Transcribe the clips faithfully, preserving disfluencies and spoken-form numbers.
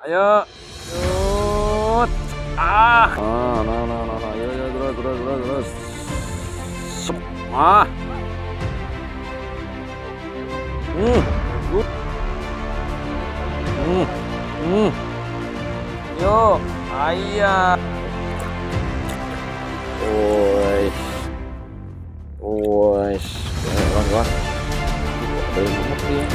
Ayo. Yut. Ah. Ah, nah, nah, nah, nah. Ayo, ayo, terus, terus, terus, terus. Sep. Ah. Hmm. Hmm. Hmm. Yo, ayah. Woi. Woi. Kawan-kawan. Ada gemuk dia.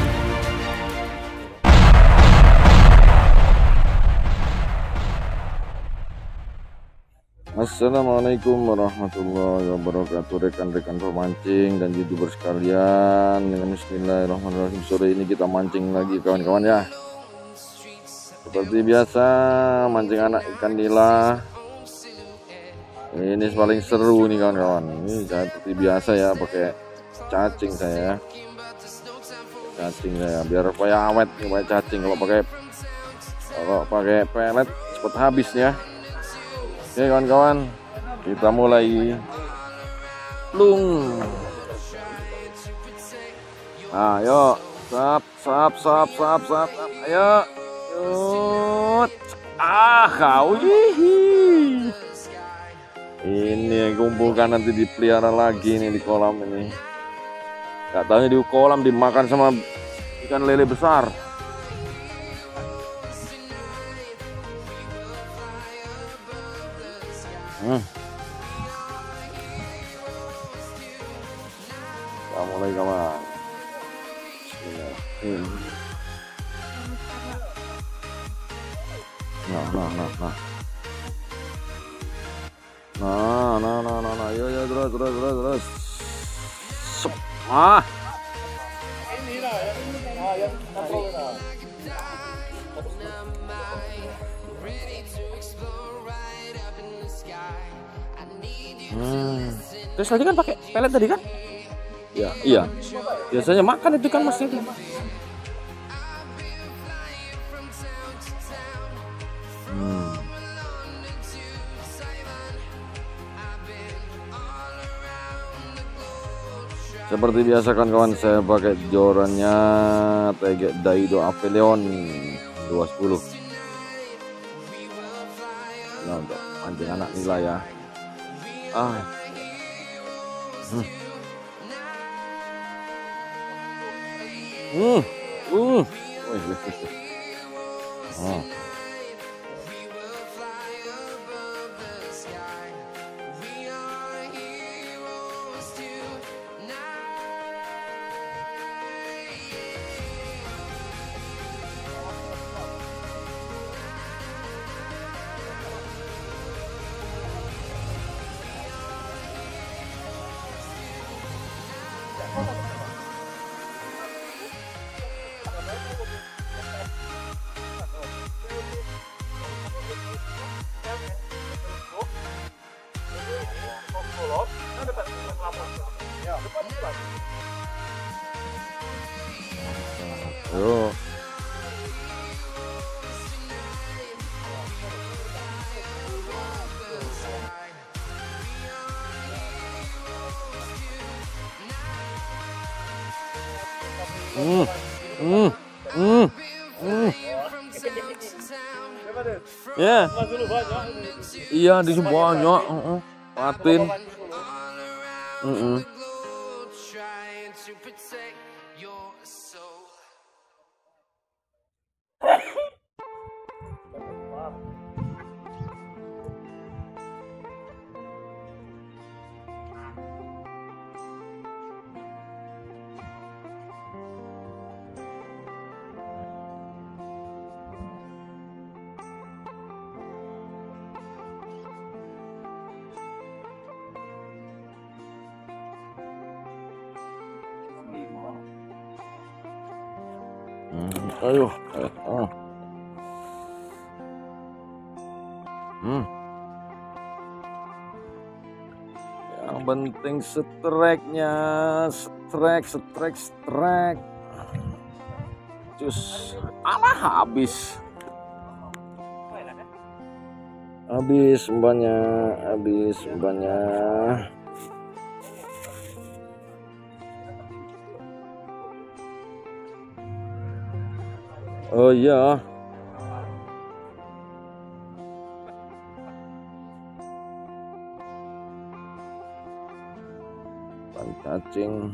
Assalamualaikum warahmatullahi wabarakatuh, rekan-rekan pemancing dan youtuber sekalian. Dengan bismillahirrahmanirrahim, sore ini kita mancing lagi kawan-kawan ya. Seperti biasa mancing anak ikan nila. Ini paling seru nih kawan-kawan. Ini seperti biasa ya, pakai cacing saya. Cacing saya biar supaya awet nih pakai cacing. Kalau pakai kalau pakai pelet cepet habis ya. Oke kawan-kawan, kita mulai lung. Ayo, sap, sap, sap, sap, sap, ayo, yut. Ah, kau hihi. Ini kumpulkan nanti dipelihara lagi nih di kolam ini. Gak tahu di kolam dimakan sama ikan lele besar. Hmm. Kita mulai kawan. Hmm. Nah, nah, nah, nah. Nah, nah, nah, nah, nah. Yo, yo, terus, terus, terus, terus. Sup. Ah. Ini lah, yang Hmm. Terus tadi kan pakai pelet tadi kan? Ya, iya. Biasanya makan itu kan mas itu. Hmm. Seperti biasa kawan-kawan, saya pakai jorannya T G Daido Avelion dua sepuluh. Nah, untuk mancing anak nila ya. Ah. Hmm. Hmm. Uh. Wih, wih, wih. Oh. Yo. Hmm. Hmm. Hmm. Hmm. Ya. Iya, di sini banyak. Heeh. Patin. Heeh. Hmm, ayo, eh, ah. Hmm. Yang penting strike-nya, strike, strike, strike. Cus, alah habis. Habis umpannya, habis umpannya. Oh iya. Ban cacing.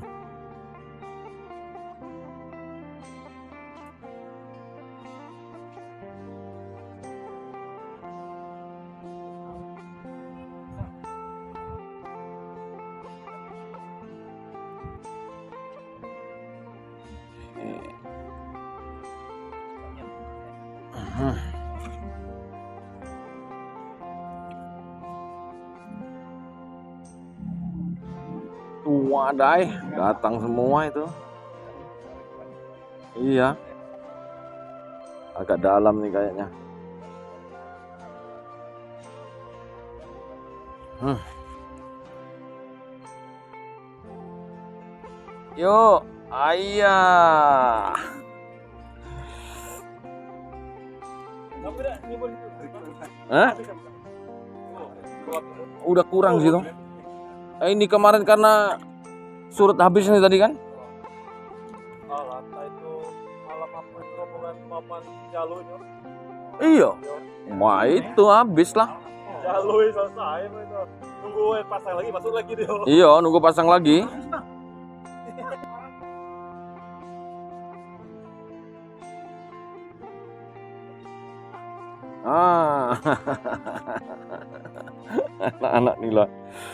Wadai, datang semua itu. Iya. Agak dalam nih kayaknya. Hmm. Yuk, ayah. Hah? Udah kurang sih tuh. Eh, ini kemarin karena surut habis nih tadi kan? Iya. Wah, itu habis lah. Jalur selesai itu. Nunggu pasang lagi, masuk lagi dia. Iya, nunggu pasang lagi. Ah. Anak-anak nila.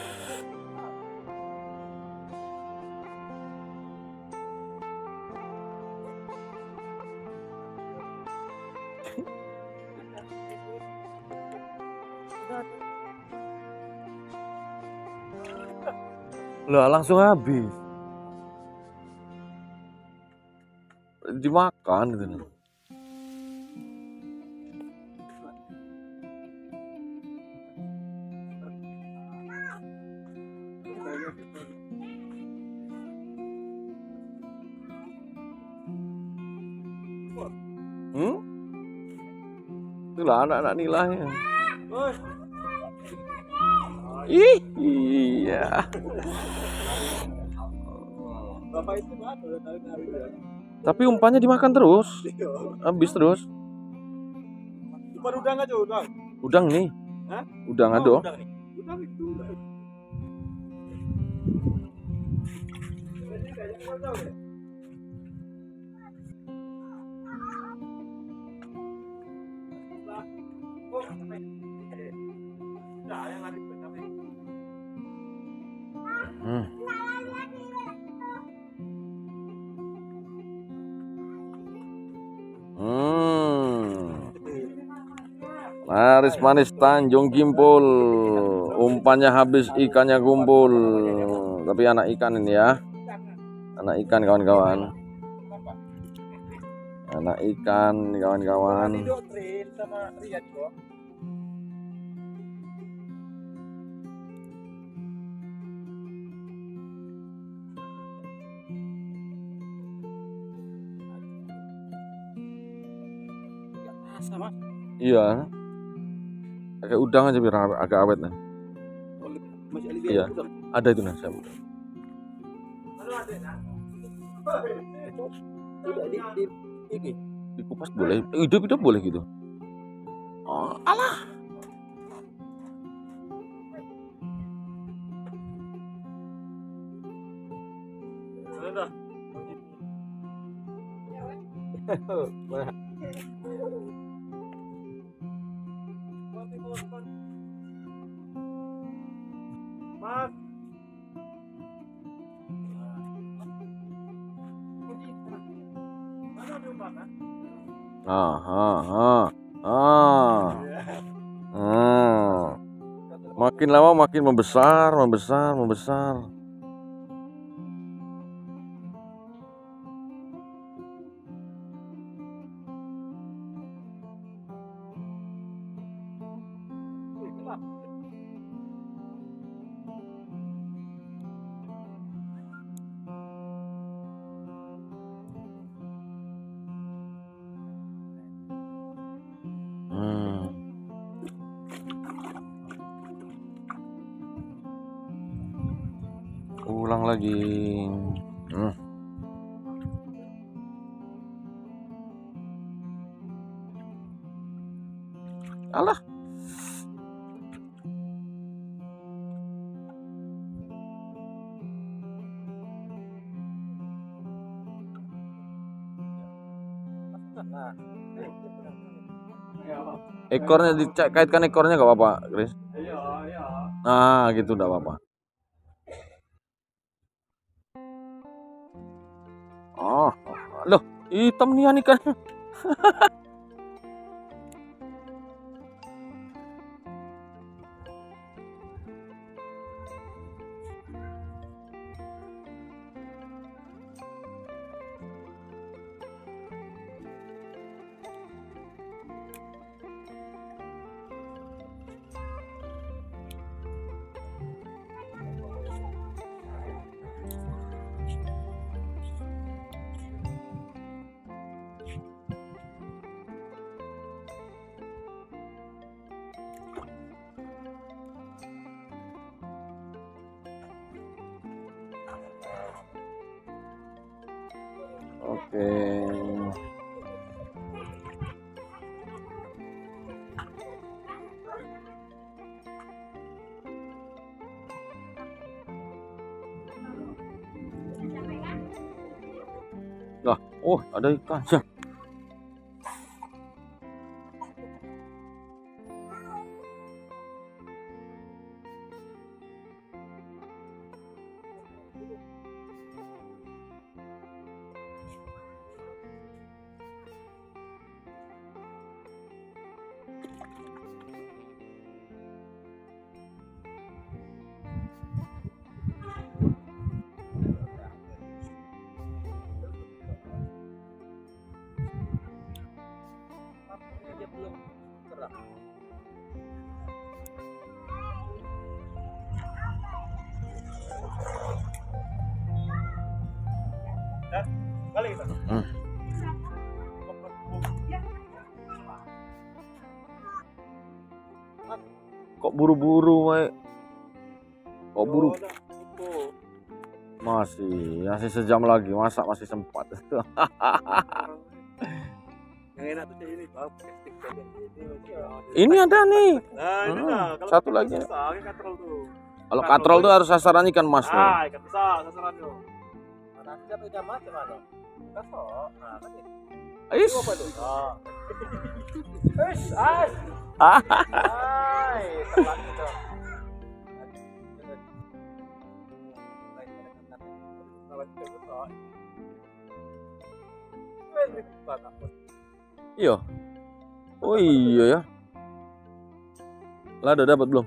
Lah langsung habis. Dimakan gitu. Hmm? Itulah anak-anak nilainya. Ih, iya. Bapak itu mana? Tapi umpannya dimakan terus. Habis terus. Bukan udang aja, udang. Udang nih. Hah? Udang ada. Oh, udang nih. Udang itu. Hmm. Hmm. Laris manis Tanjung Kimpul. Umpannya habis, ikannya kumpul. Tapi anak ikan ini ya. Anak ikan kawan-kawan. Anak ikan kawan-kawan. Sama. Iya. Kayak udang aja biar agak awet nah. Iya. Ada itu nah. Tidak di di ini. Dikupas boleh. Hidup-hidup boleh gitu. Oh, alah. Mas. Ah, ah, ah, ah, ah. Makin lama makin membesar, membesar, membesar. Hmm. Ulang lagi. Hmm. Alah. Ekornya dicek, kaitkan ekornya nggak apa-apa, Chris. Iya, iya. Nah, gitu nggak apa-apa. Oh, loh, hitam nih ikan. Oke. Lah, oh ada ikan ya. Balik kita. Hmm. Kok buru-buru, Mai? Kok buru? Masih, masih sejam lagi, masa masih sempat. Yang enak tuh ini, Bang. Ini ada nih. Nah, ini Hmm, nah, kalau satu kita lagi. susah, ini katrol tuh. Kalau katrol tuh harus sasaran ikan mas tuh. Ah, ikan besar sasaran tuh. Nanti apa ikan mas mana? Kasok. Nah, kan itu. Ais. Apa tuh? Ah. Eish, as. Ah. Hai, tempat itu. Iya. Oh iya ya. Lah udah dapat belum?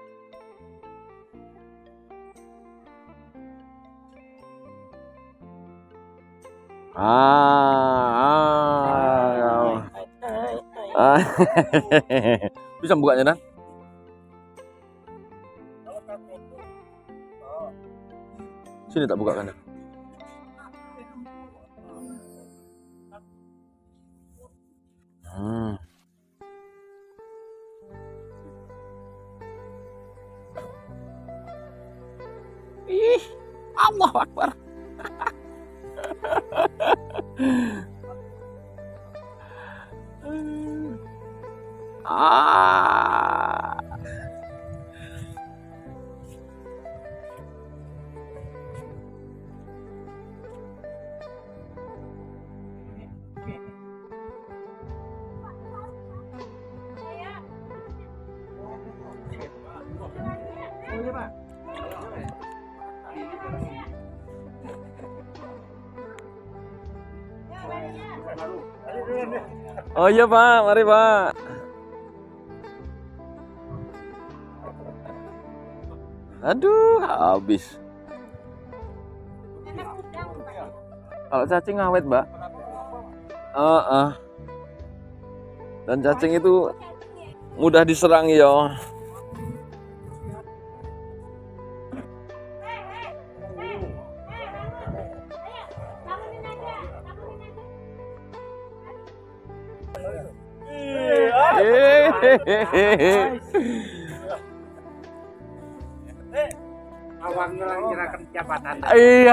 Ah, ah, ah. Bisa bukanya dan? Sini tak buka kan? Hmm. Ih, Allahu Akbar. Ah. Oh iya Pak, mari Pak. Aduh, habis. Kalau cacing awet, Mbak. Uh, uh. Dan cacing itu mudah diserang ya. Awangnya lagi nyerahkan jabatan. Iya.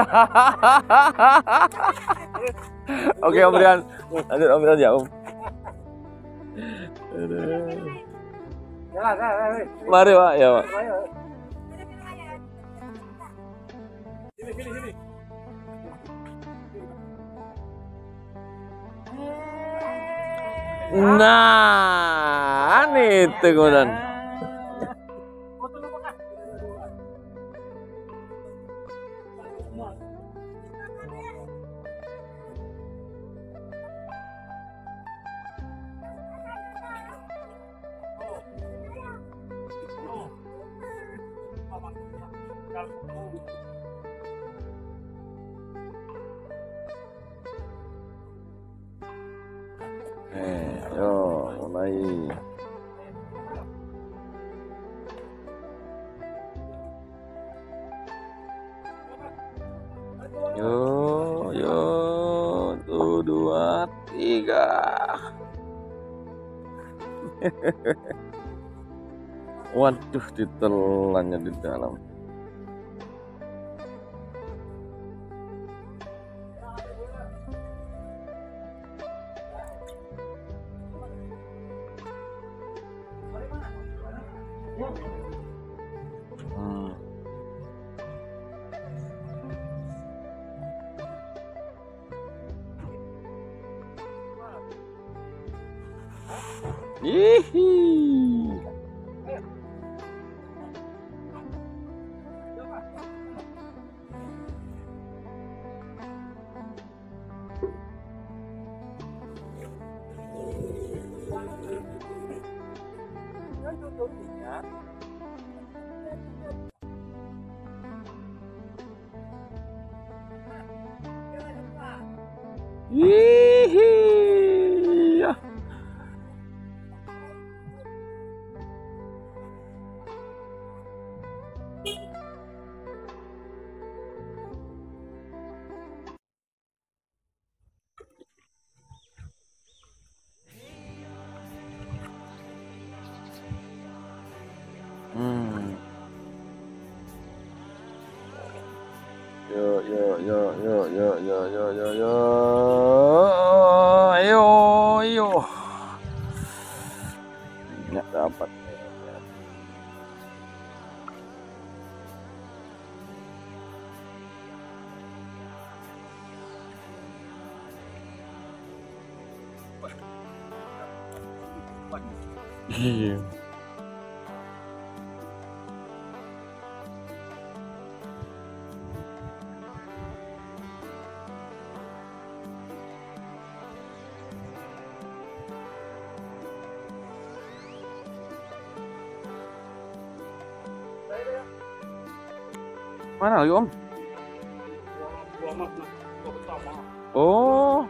Oke Om Rian, lanjut Om Rian ya Om. Mari Pak, ya Pak. Sini, sini, sini. Nah, ini kemudian. Eh, yo, mulai. Yo, yo, tuh dua, tiga. Waduh, ditelannya di dalam. Hmm. Hihi. Hihi. Ya. Hmm. Yo yo yo yo yo yo yo yo yo. Ayo ayo. Nggak dapat. Iya. Mana lagi Om? Dua mas, dua pertama. Oh.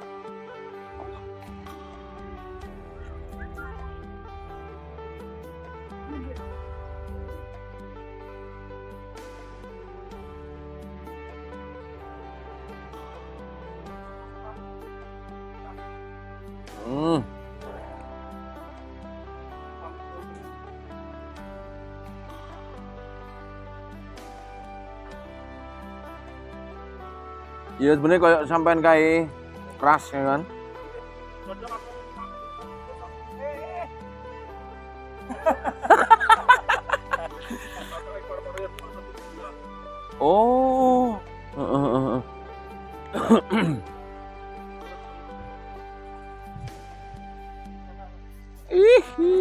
Hmm. Iya sebenarnya kayak sampean kayak keras ya kan. Oh. Ihi.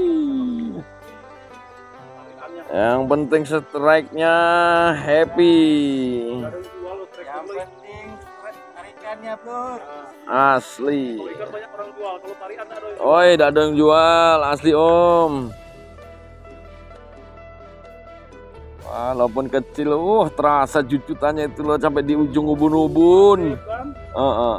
Yang penting strike-nya happy. Yang penting tarikannya, Bro. Asli. Kalau ikan banyak orang jual, kalau tarian ada yang Oi, tidak ada yang jual, asli Om. Walaupun kecil, uh terasa jucutannya itu loh sampai di ujung ubun-ubun. kan? Uh-uh.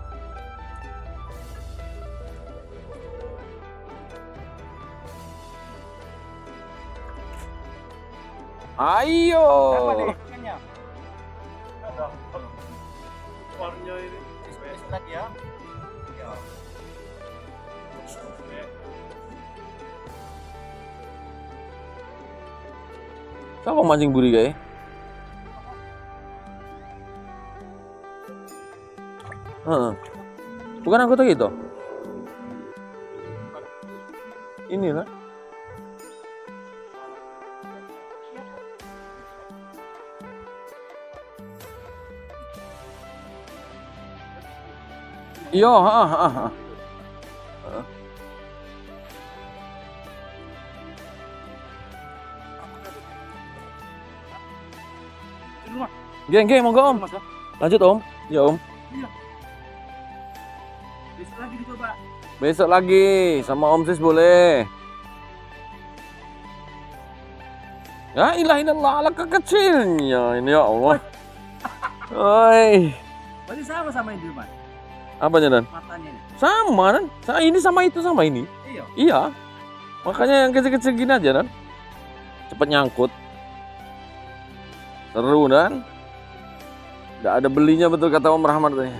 Ayo. Apa deh ikannya? Ada. Warnanya ini. Spesies lagi ya. Ya. Siapa mancing buri guys? Heeh. Bukan anggota gitu. Ini lah. Iya, ha, ha, ha. rumah. Geng, geng, monggo Om. Mas, ya. Lanjut Om. Ya Om. Besok lagi dicoba. Besok lagi sama Om Sis boleh. Ya ilah ilallah ala kekecilnya ini ya Allah. Oi. Berarti sama sama ini rumah. Apanya Dan? Matanya ini. Sama Dan. Sa- Ini sama itu sama ini. Iya. Iya. Makanya yang kecil-kecil gini aja Dan. Cepet nyangkut. Seru Dan. Nggak ada belinya betul kata Om Rahmat tadi.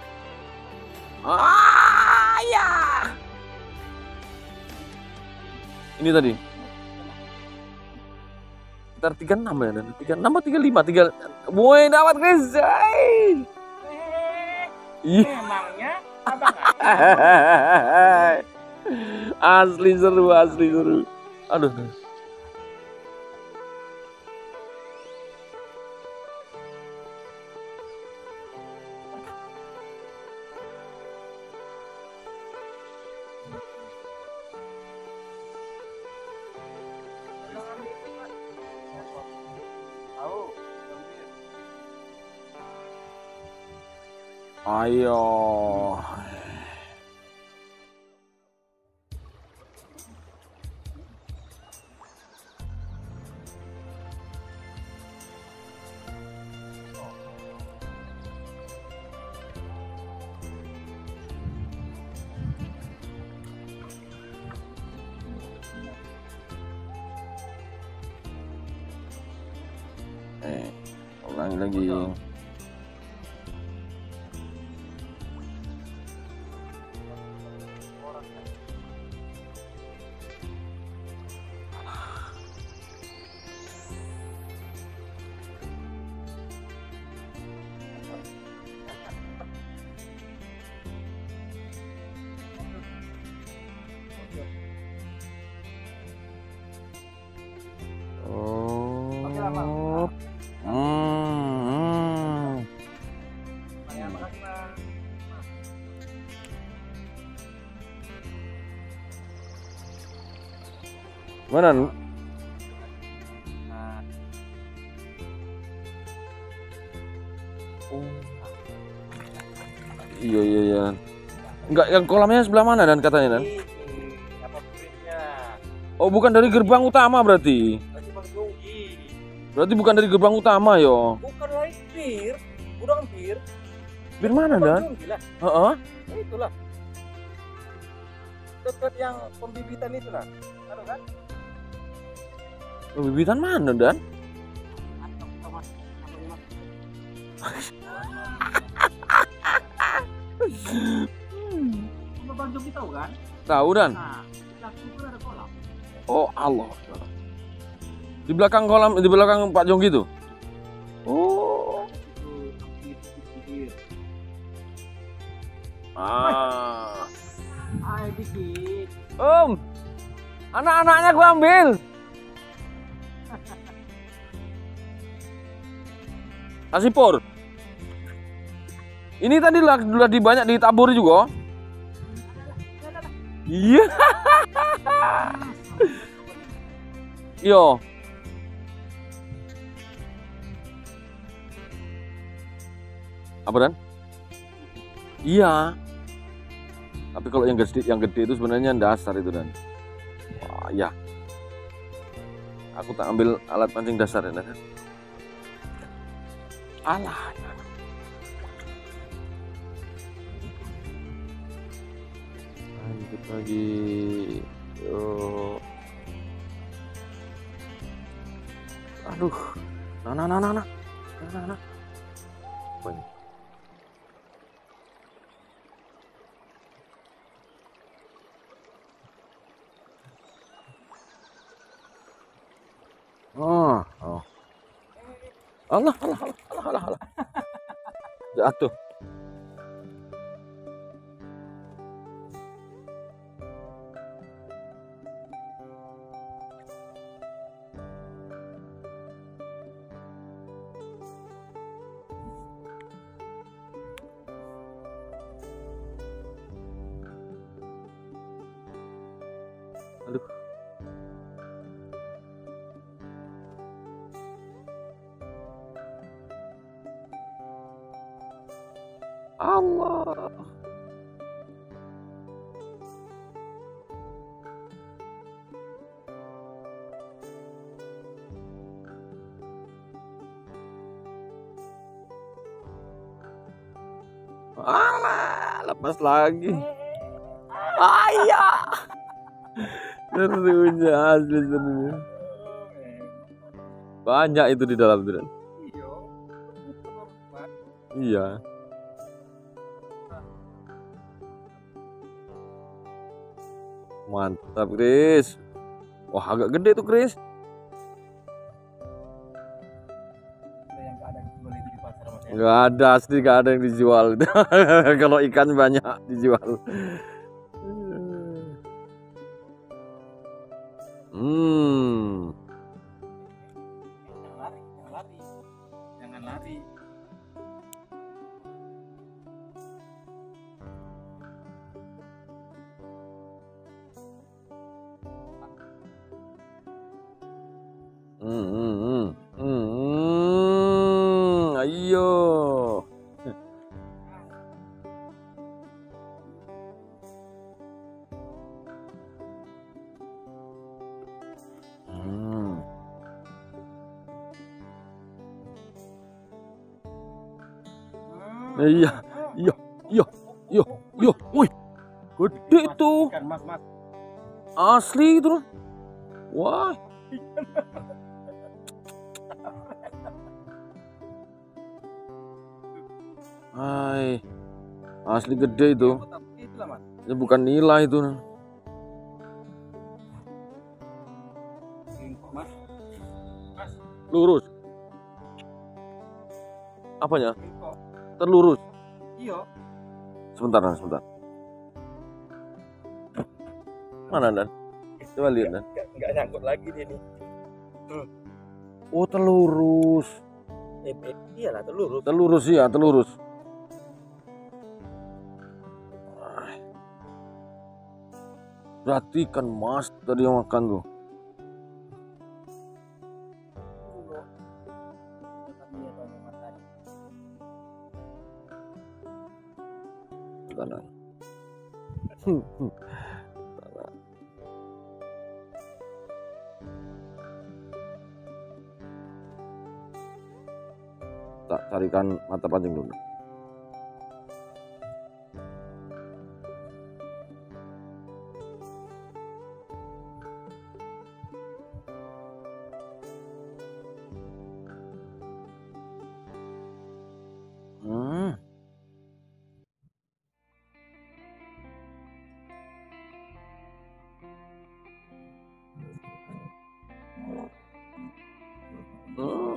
Ah ya. Ini tadi. Sekitar tiga puluh enam ya Dan. tiga puluh enam atau tiga puluh lima? tiga Woi dapat guys. Iya. Memangnya abang Asli seru, asli seru. Aduh. Ayo. Eh, ulangi lagi. Oh. Hmm. Ya, makasih Mas. Mana? Nah, Iya iya iya. Enggak, yang kolamnya sebelah mana Dan katanya Dan? ini apa printnya? Oh, bukan dari gerbang utama berarti. Masih Bang Jonggi. Berarti bukan dari gerbang utama yo. Bukan lagi bir, gudang bir. Bir mana Bang Dan? Jonggi lah. Heeh. Ya, itulah. Dekat yang pembibitan itu lah. Anu kan? Pembibitan mana Dan? Atau Thomas. Atau Mas. Sama Bang Jonggi tahu kan? Tahu Dan? Nah, di belakang itu ada kolam. Oh Allah. Di belakang kolam, di belakang Pak Jonggi itu. Oh. Itu Ah. Ayo dikit. Om. Anak-anaknya gua ambil. Kasih por. Ini tadi lah sudah dibanyak ditaburi juga. Iya. Yo. Apa Dan? Iya. Tapi kalau yang gede, yang gede itu sebenarnya dasar itu Dan. Wah, ya. Aku tak ambil alat pancing dasar ya Dan. Alah. Lanjut lagi. Yuk. Aduh. Nah, nah, nah, nah, nah. Nah, nah, nah. Apa ini? Oh, oh. Allah, Allah, Allah, Allah, Allah, Allah. Jatuh. Aduh. Allah. Alah, lepas lagi. Ayah. Serunya asli serunya. Banyak itu di dalam tuh. Iya. Mantap, Chris. Wah, agak gede tuh, Chris. Nggak ada, asli nggak ada yang dijual. Kalau ikan banyak dijual. Hmm. Jangan lari, jangan lari. Jangan lari. Hmm, hmm, hmm, hmm, hmm. Ayo. Hmm. Iya, iya, iya, iya, iya. Wih, gede tuh. Ikan mas, mas. Asli itu. Wah. Hai. Asli gede itu. Itulah, mas. Ini bukan nila itu. Mas. Mas. Lurus. Apanya? Kok. Terlurus. Iya. Sebentar, Dan, sebentar. Mana, Dan? Coba lihat, Dan. Enggak nyangkut lagi dia nih. Oh, terlurus. Eh, eh, iyalah telurus. Telurus ya, telurus. Berarti ikan mas tadi yang makan tuh. Bentar, Dan. Tak carikan mata pancing dulu. Hmm. Hmm.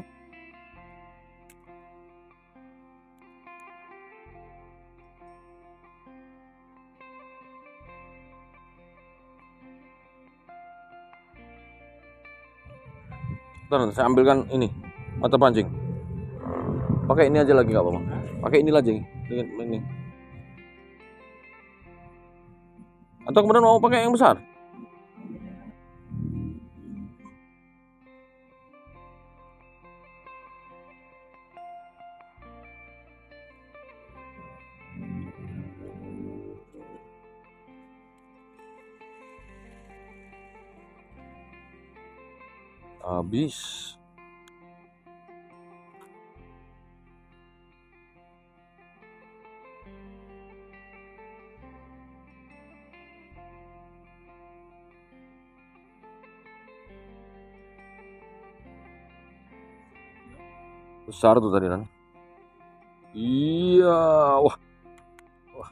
Bentar, saya ambilkan ini mata pancing. Pakai ini aja lagi nggak apa-apa. Pakai ini aja dengan ini. Atau kemudian mau pakai yang besar? Habis. Besar tuh tadi, kan? Iya, wah. Wah.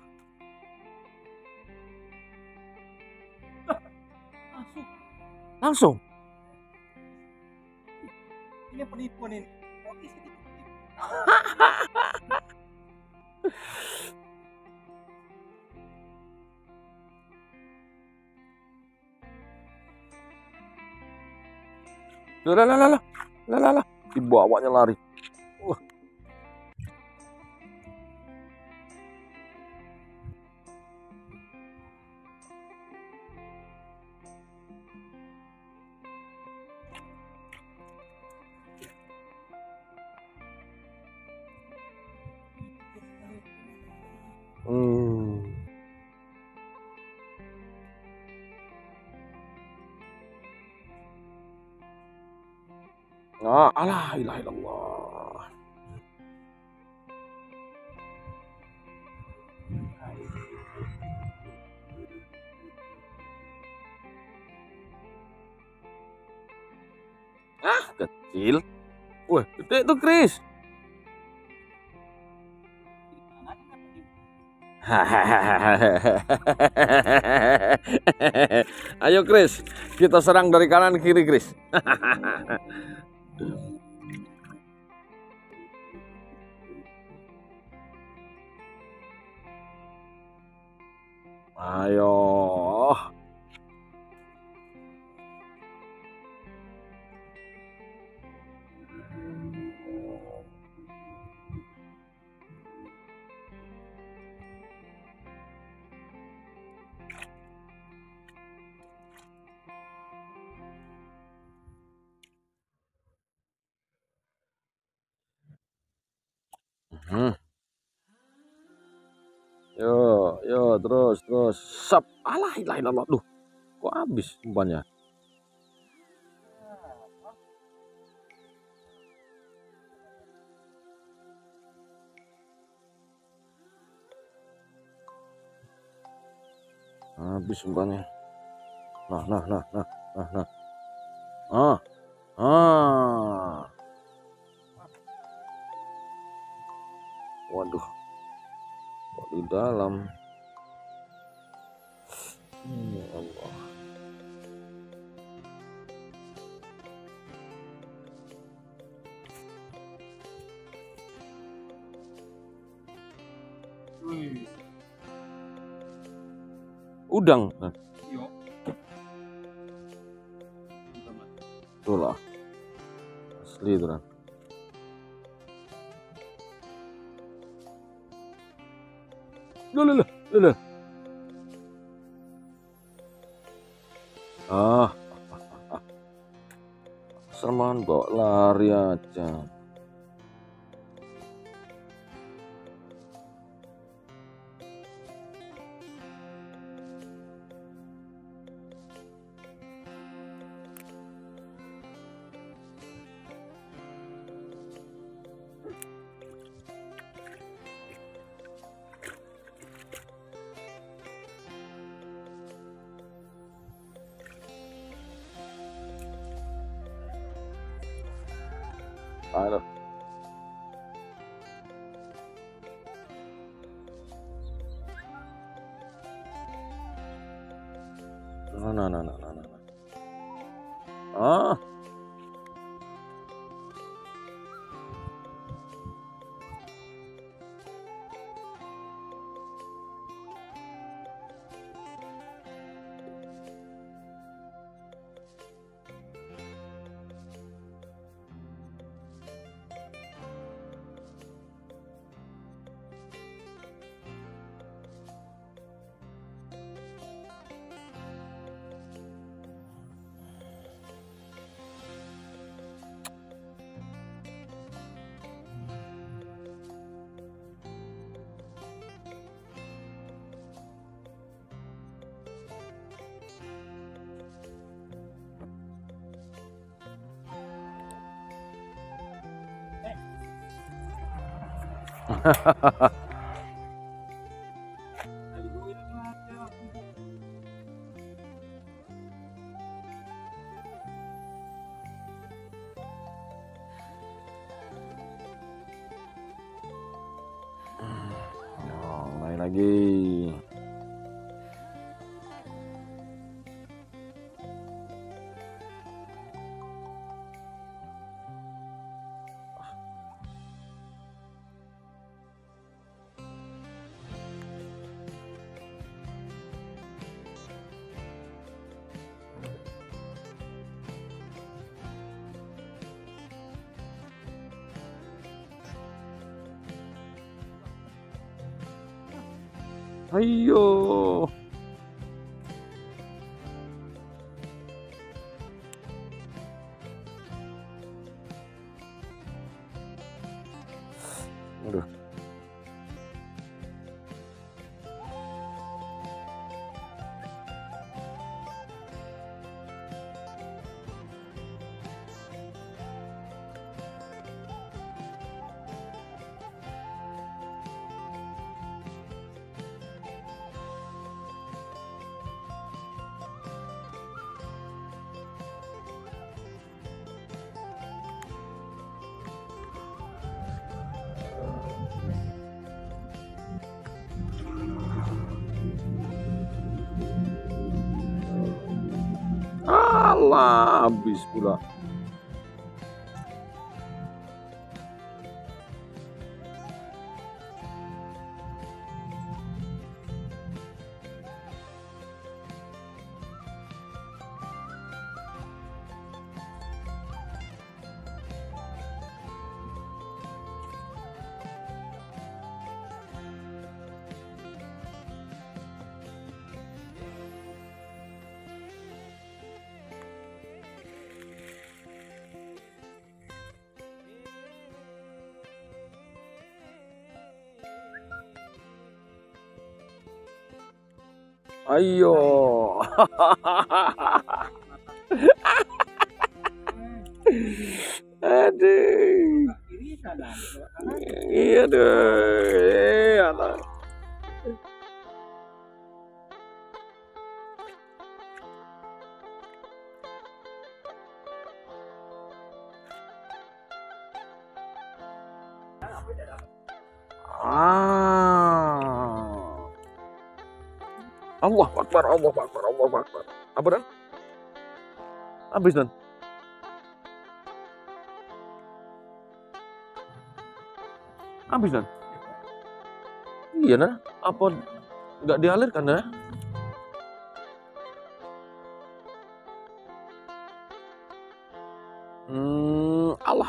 Langsung. Langsung. Ini penipuan ini. Oh, isi dikit. Lah lah lah lah lah lah lah. Dibawanya lari. Wah. Ah, alah, ilaha illallah. Ah, kecil. Wah, gede tuh, Kris. Ayo, Kris. Kita serang dari kanan kiri, Kris. Ayo. Hmm. Yo, yo, terus, terus. Sap. Alah, ilaha illallah. Duh, kok habis umpannya? Habis umpannya. Nah, nah, nah, nah, nah, nah. Ah, ah. Waduh, kok di dalam. Hmm, ya Allah. Wih. Udang. Nah, Yo. tuh lah. Asli itu kan. Loh, loh, loh, loh. Ah, Salman bawa lari aja. Aduh. Nah, nah, nah, nah, nah, nah. Ah, oh, main lagi. Ayo. Aduh. Alah, habis pula. Ayo. Aduh. Kiri sana. Iya deh. Iya lah. Ah. Allah Akbar, Allah Akbar, Allah Akbar. Apa dan? Habis dan? Habis dan? Iya nah, apa nggak dialirkan nah? Hmm, Allah.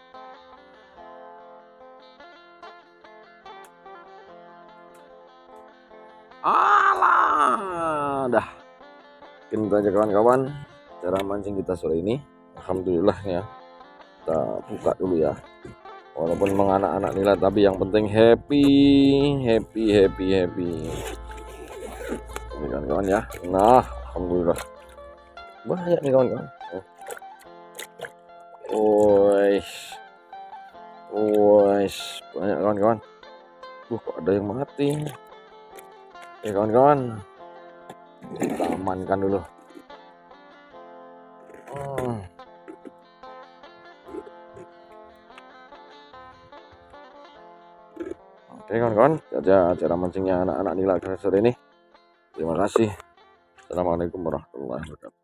Alah, dah. Mungkin itu aja kawan-kawan cara mancing kita sore ini. Alhamdulillah ya. Kita buka dulu ya. Walaupun menganak-anak nila tapi yang penting happy, happy, happy, happy. Ini kawan-kawan ya. Nah, alhamdulillah. Banyak nih kawan-kawan. Woi. Woi, banyak kawan-kawan. Uh, kok ada yang mati. Oke kawan-kawan, kita amankan dulu. Hmm. Oke kawan-kawan, saja cara mancingnya anak-anak nila sore ini. Terima kasih. Assalamualaikum warahmatullahi wabarakatuh.